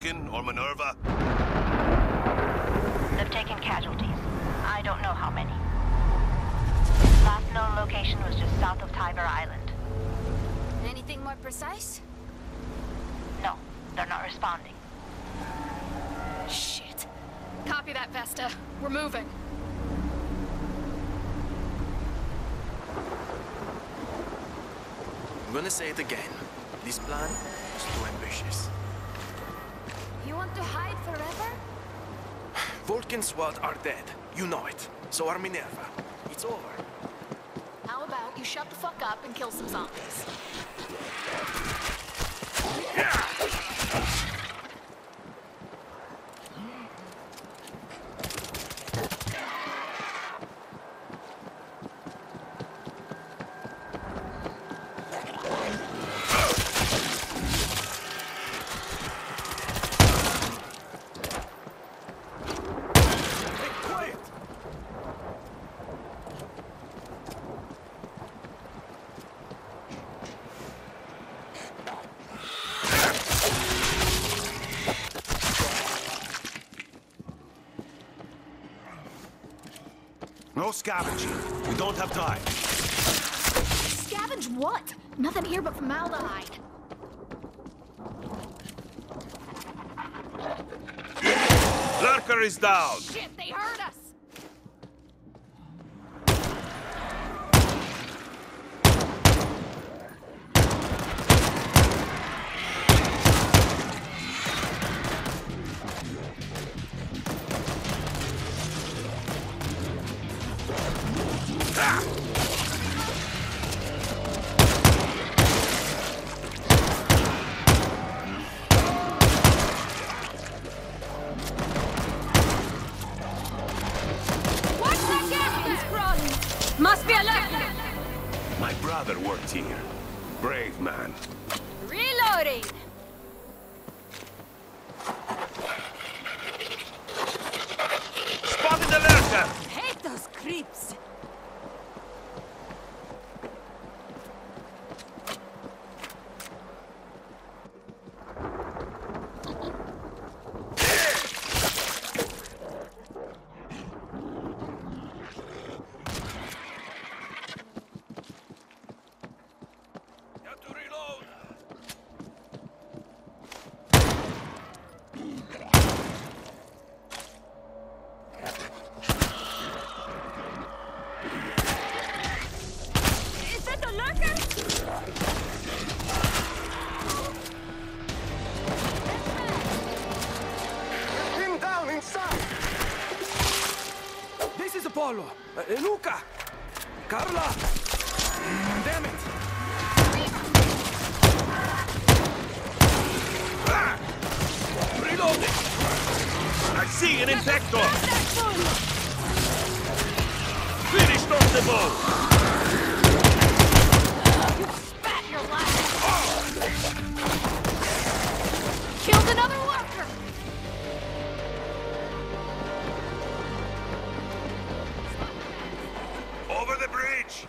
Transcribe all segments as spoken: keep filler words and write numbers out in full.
Vulcan or Minerva? They've taken casualties. I don't know how many. Last known location was just south of Tiger Island. Anything more precise? No, they're not responding. Shit. Copy that, Vesta. We're moving. I'm gonna say it again. This plan is too ambitious. You want to hide forever? Vulcan SWAT are dead. You know it. So are Minerva. It's over. How about you shut the fuck up and kill some zombies? No scavenging. We don't have time. Scavenge what? Nothing here but formaldehyde. Lurker is down. Shit, they heard us! Must be a lurker! My brother worked here. Brave man. Reloading! Spotted the lurker! Hate those creeps! Apollo! Uh, Luca! Carla! Mm, damn it! Ah! Reloading! I see an infector! Finished off the boat! You spat your life! Oh. Killed another worker! Over the bridge!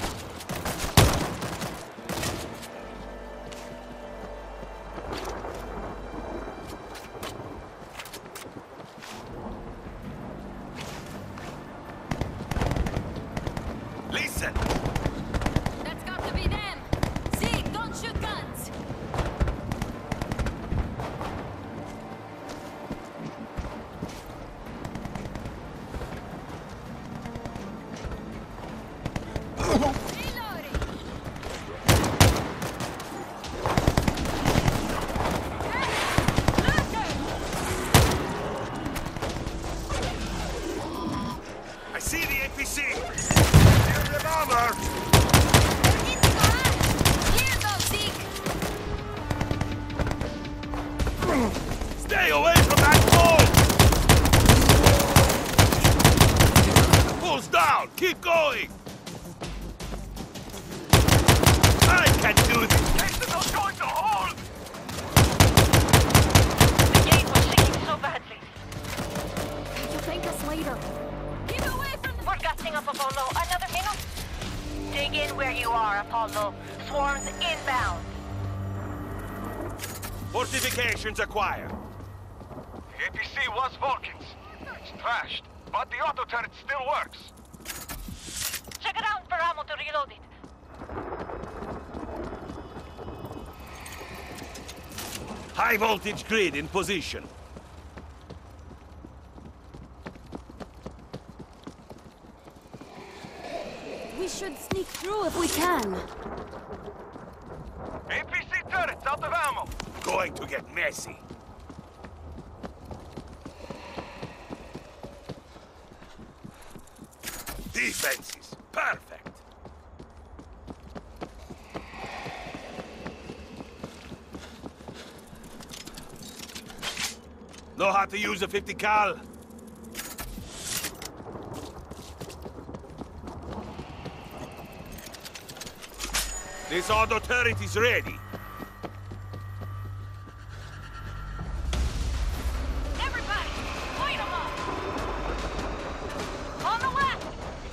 Listen! That's got to be them! Zeke, don't shoot guns! I see the A P C! Here's the bomber! In the garage! Here goes Zeke! Stay away from that pole! Pulls down! Keep going! I can do this! Cases are going to hold! The gate was leaking so badly. You'll thank us later. Keep away from the... We're gutting up Apollo. Another minute? Dig in where you are, Apollo. Swarms inbound. Fortifications acquired. The A P C was Vulcans. It's trashed, but the auto turret still works. Check it out for ammo to reload it. High voltage grid in position. We should sneak through if we can. A P C turret's out of ammo. Going to get messy. Defenses. Perfect. Know how to use a fifty cal? This auto turret is ready. Everybody, point them up. On the left.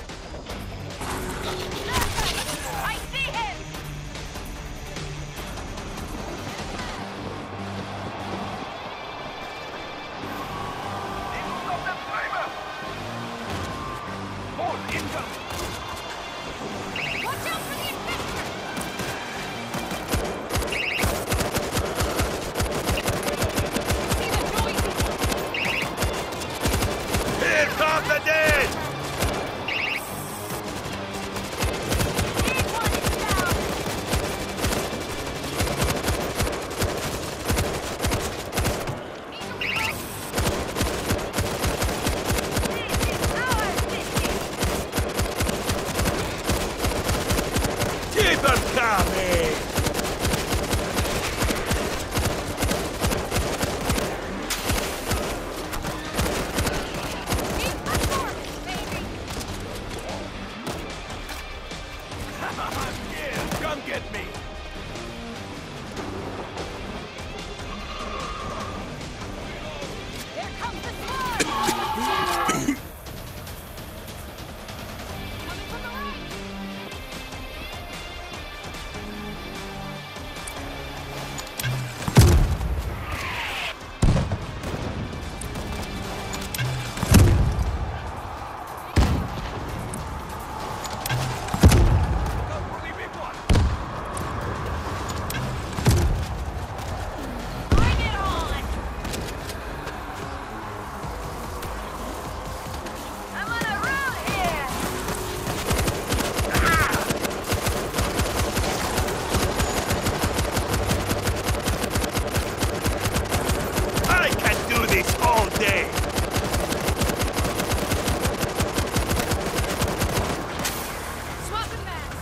I see him. Need to stop that timer. Oh, incoming. Watch out for the infector! See the noises! Here come the dead! Big one is down. Need to reload. This is our city. Keep them coming! Keep performing, baby! Yeah, come get me! Here comes the squad! Coming from the right! Bring it on. I'm on a roll here. I can do this all day! Swapping mags!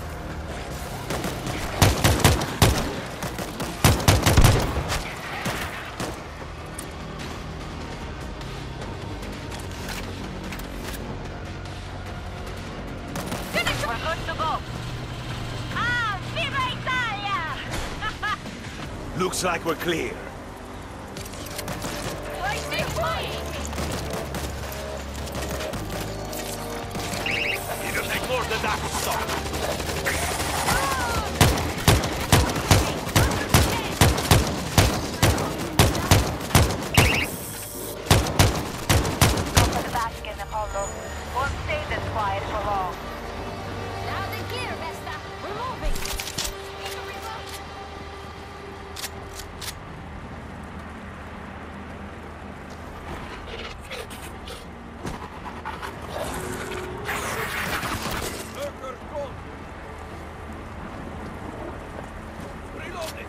We're good to go. Ah, viva Italia! Looks like we're clear. Right this way. It'll take more than that to stop. Go for the basket, Apollo. Won't stay this quiet for long. Loud and clear, Vesta! We're moving! Need to reload? Lurker gone. Reloading.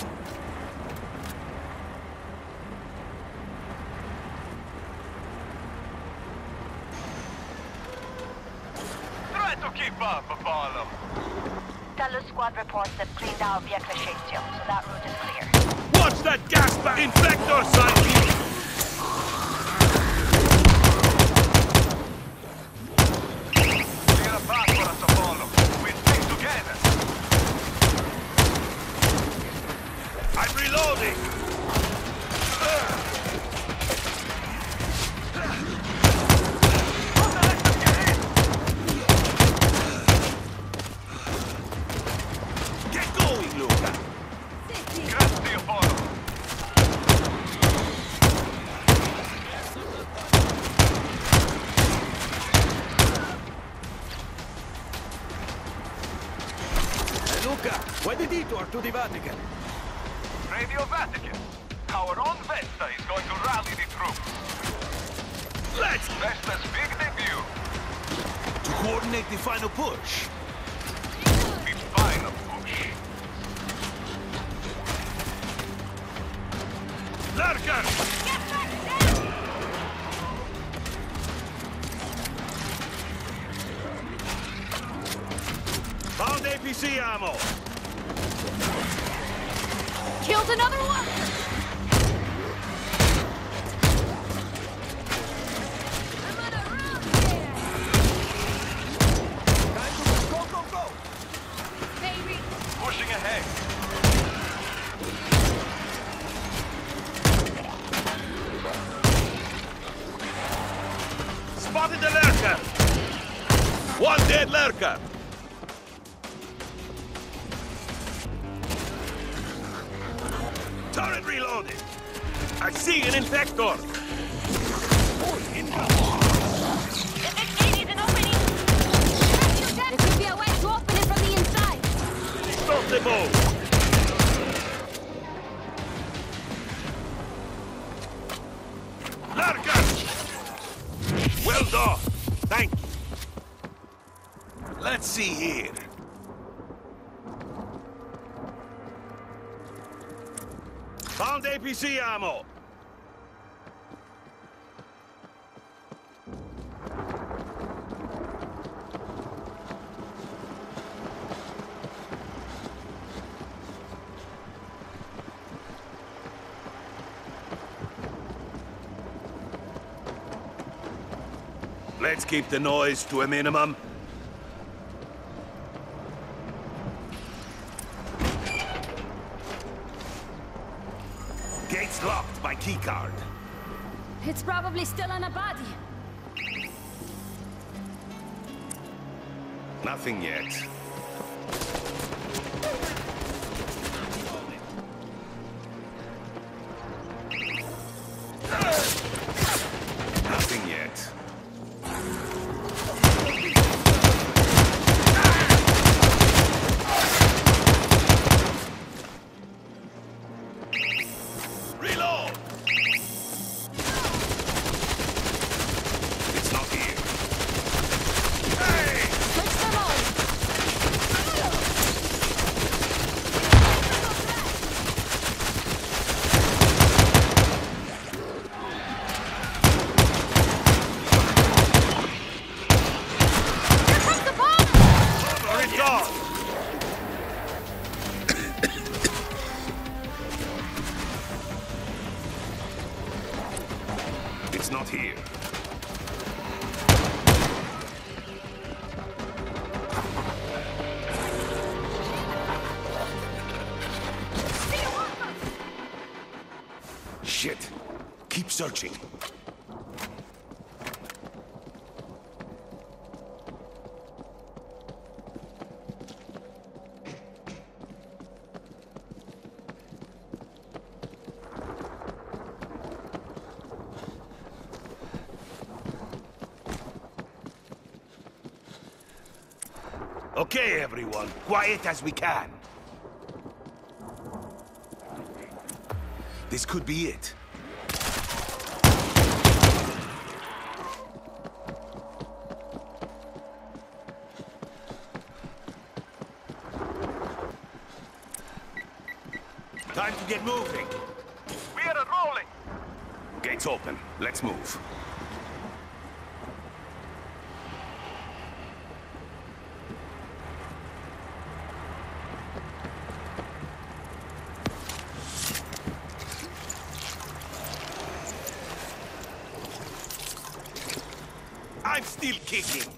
Try to keep up, Apollo. Talus squad reports they've cleaned out Via Crescenzio, so that route is clear. Watch that gas bag! Infector, son! Clear a path for us, Apollo. We stick together. I'm reloading! Get going, Luca! City! Grazie, Apollo. detour to the Vatican. Radio Vatican. Our own Vesta is going to rally the troops. Let's Vesta's big debut. to coordinate the final push. The final push. Lurker! Found A P C ammo. Killed another one! I'm on a round there! Go, go, go! Baby! Pushing ahead. Spotted the lurker. One dead lurker. Turret reloaded. I see an infector. Investigating an opening. There could be a way to open it from the inside! Stop the boat. Lurker! Well done. Thank you. Let's see here. Found A P C ammo. Let's keep the noise to a minimum. Gates locked by keycard. It's probably still on a body. Nothing yet. Nothing yet. Reload! It's not here. Hey! Switch them on! Here comes the bomb! Over it goes! It's not here. Shit. Keep searching. Okay, everyone. Quiet as we can. This could be it. Time to get moving. We are rolling. Gates open. Let's move. I'm still kicking.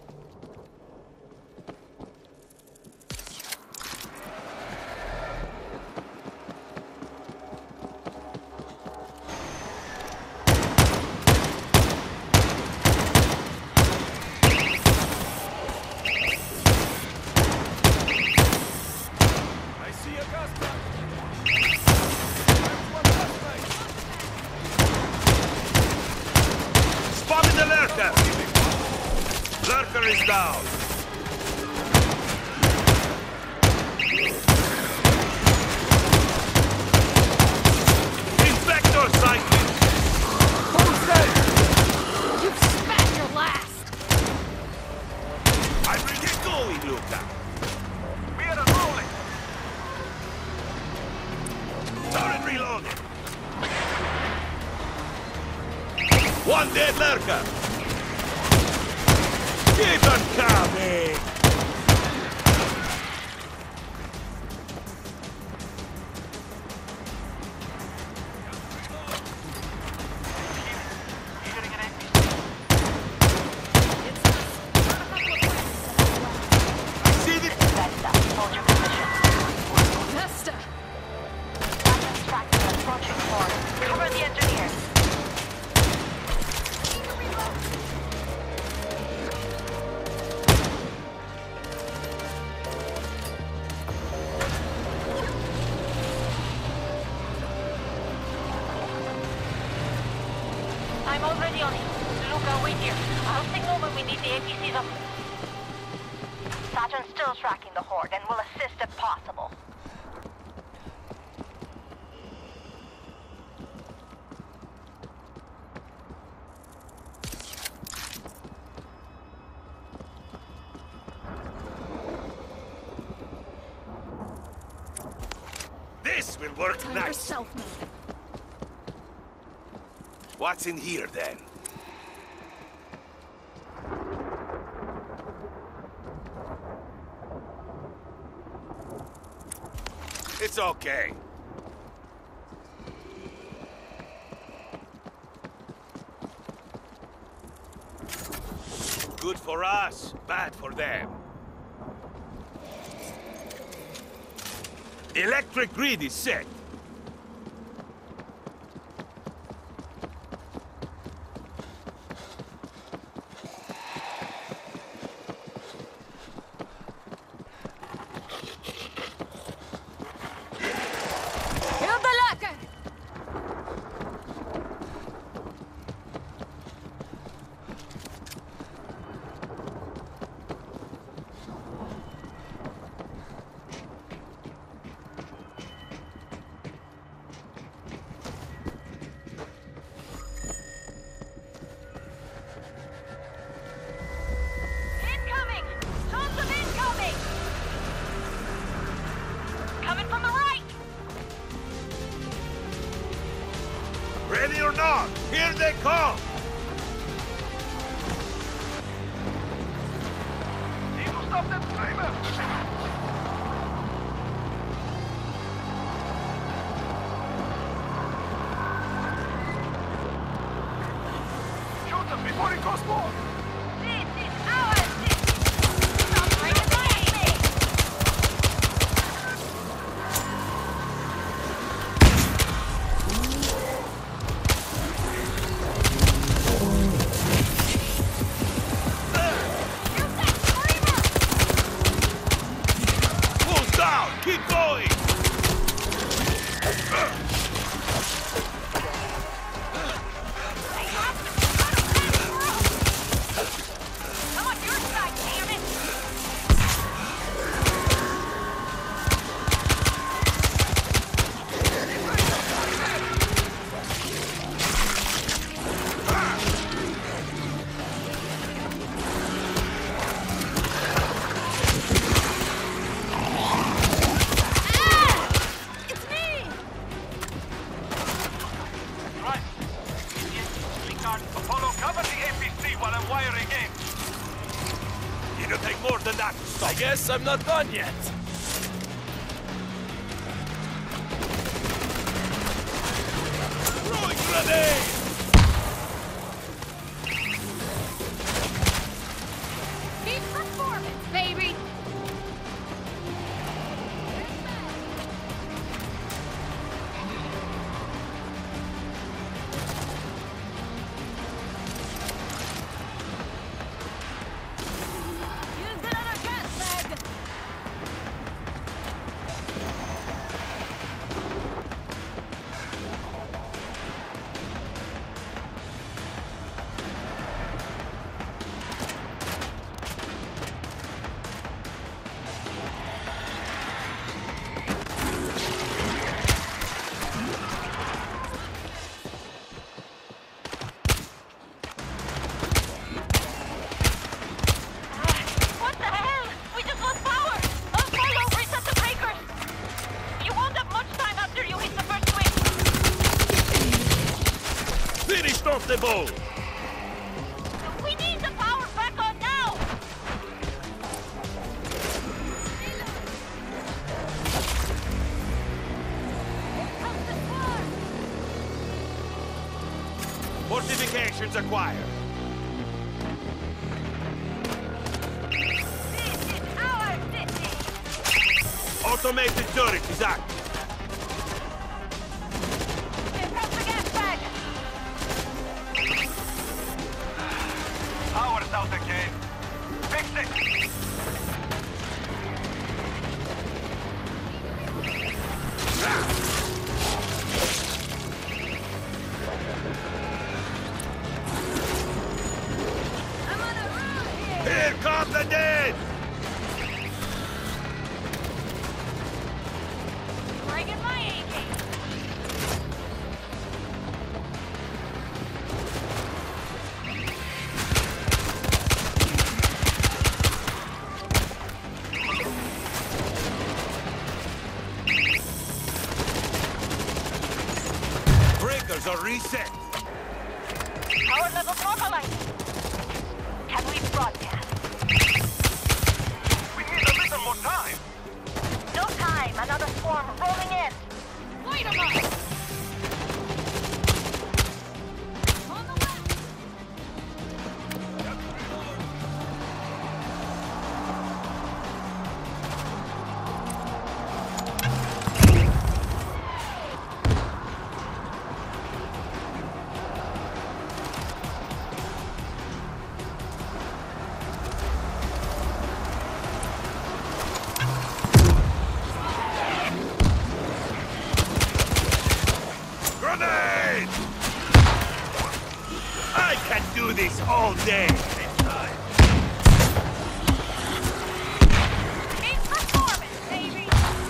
I see a gas tank. Spotted the lurker! Lurker is down. One dead lurker! Keep on coming! I see the... Vesta, hold your position. Vesta! Sergeant's tracking the approaching horde. Cover the engineers. I'm already on it. Luca, wait here. I'll signal when we need the A P Cs up. Saturn's still tracking the horde and will assist if possible. This will work Time for nice. self-made. What's in here, then? It's okay. Good for us, bad for them. Electric grid is set. Build the locker! Incoming! Tons of incoming! Coming from the right! Ready or not, here they come! Need to stop them screamers! Shoot them before it goes more! This is our city! Stop bringing the enemy! Shoot that screamer! Who's down? Keep going! They have to cut them through! I'm on your side, damn it! It's me! Right. Ricard, Apollo, cover the A P C while I'm wiring in. It'll take more than that to stop. I guess I'm not done yet. Throwing grenade! Peak performance, baby! Use another gas bag! What the hell? We just lost power! Apollo, reset the breakers! You won't have much time after you hit the first switch! Finished off the bowl! Fortifications acquired. This is our city! Automated turret is active. Here comes the gas bag! Power's out again. Fix it! I'm on a roll here! Here come the dead! Bringing my A-K! Breakers are reset. Power level normalized! Can we broadcast? We need a little more time. No time! Another swarm rolling in! Light 'em up! On the left! Grenade! I can do this all day. Peak performance, baby!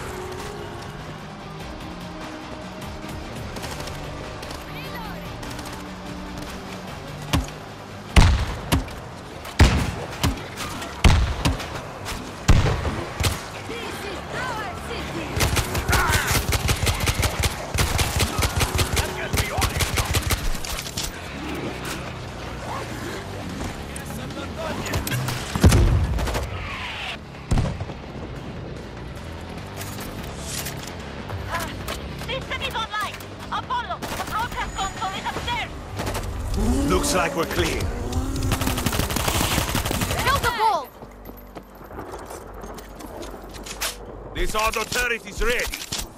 Reloading! This is our city! That can be on it. Ah, system is online! Apollo, the broadcast console is upstairs! Looks like we're clear. Build the bolt! This auto turret is ready.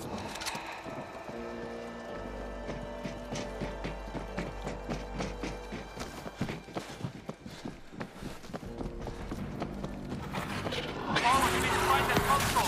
Oh, we need to find that console.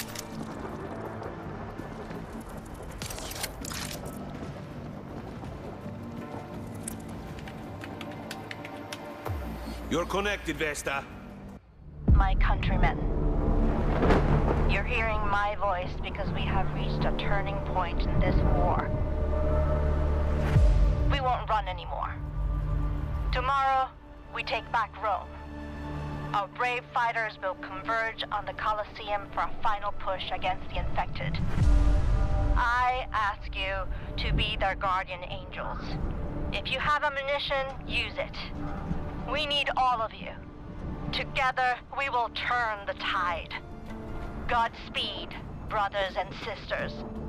You're connected, Vesta. My countrymen, you're hearing my voice because we have reached a turning point in this war. We won't run anymore. Tomorrow, we take back Rome. Our brave fighters will converge on the Colosseum for a final push against the infected. I ask you to be their guardian angels. If you have ammunition, use it. We need all of you. Together, we will turn the tide. Godspeed, brothers and sisters.